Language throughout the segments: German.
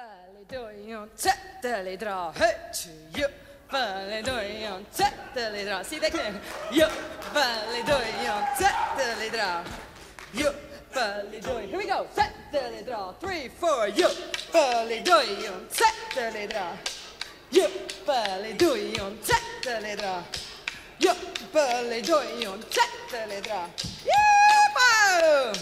Belly doing on zetterly draw, hut you. Belly doing on zetterly draw. See that thing? You belly doing on zetterly draw. You belly doing. Here we go. Zetterly draw. 3, 4. You belly doing on zetterly draw. You belly doing on zetterly draw. You belly doing on zetterly draw. Yeah!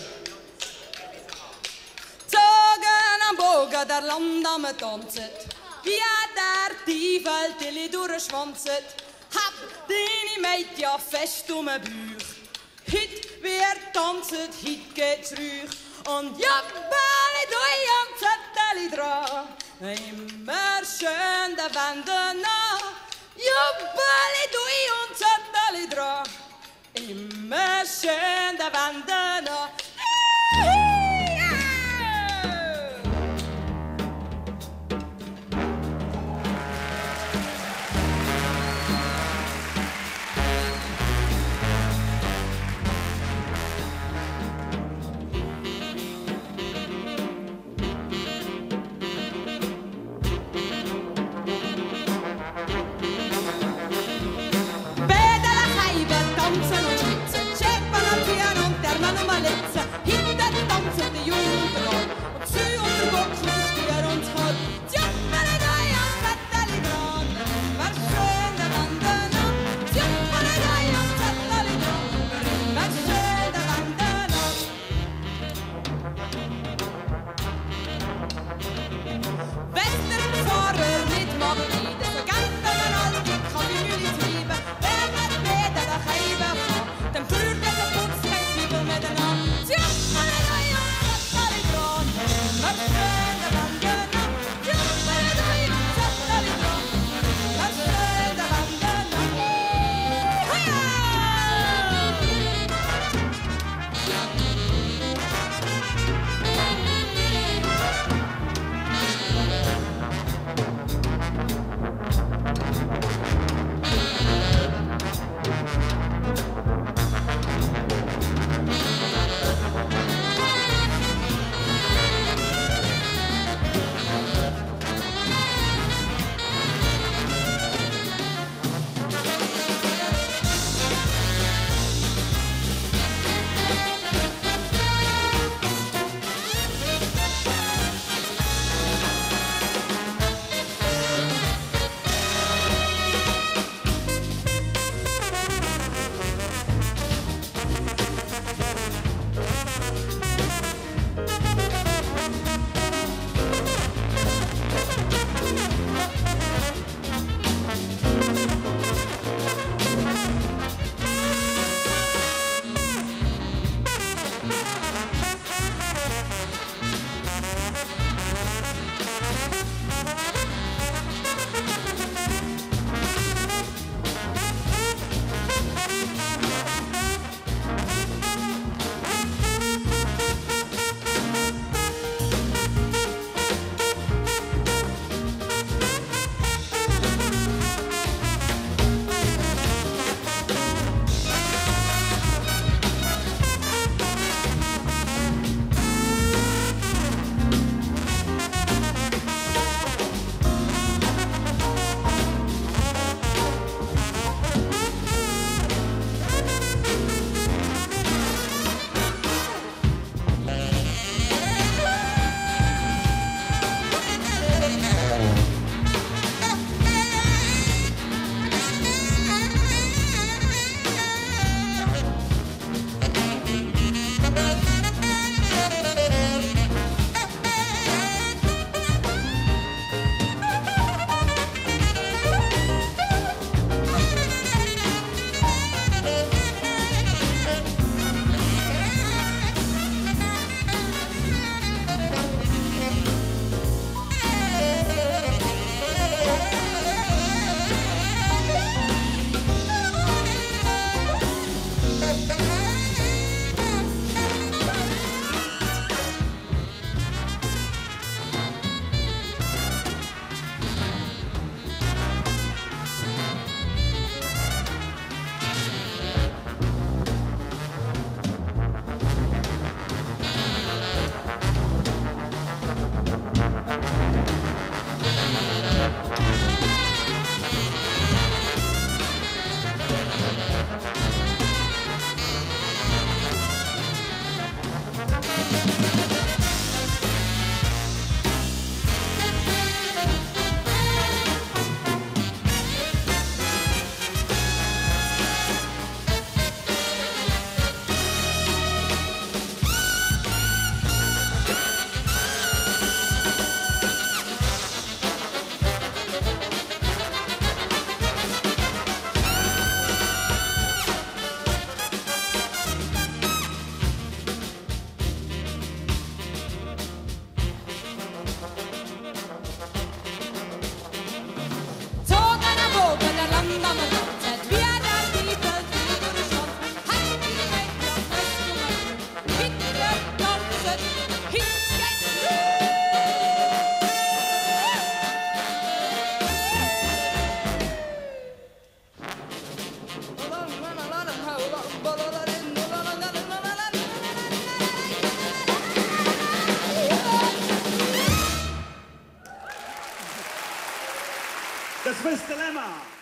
Zogen am Bogen der Land am tanzet, wie der Tiefel durchschwanzet, hab deine Meid ja fest um den Bauch. Hit wer tanzet, hit geht's ruhig, und ja, Belly doi am Zettel dran, immer schön der Wände nah. Ja, Belly doi am Zettel dran, immer schön der Wände nah. Tanzen und schwitzen, scheppern und ziehen und der Mann um ein Litzen. Das Swiss Dilemma.